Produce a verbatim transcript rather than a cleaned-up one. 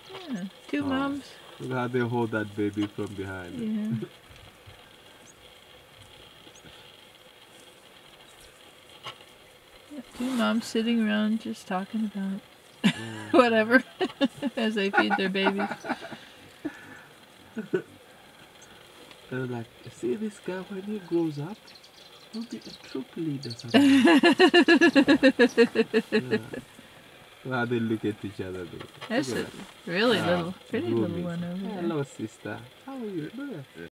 Yeah, two Oh. moms. Look how they hold that baby from behind. Yeah. Two moms sitting around just talking about Mm. whatever as they feed their babies. They're like, see this guy when he grows up, he'll be a troop leader someday. Yeah. Well, they look at each other. Though. That's Look a at that. really Ah, little, pretty little grooming. one over there. Hello, sister. How are you? Look at that.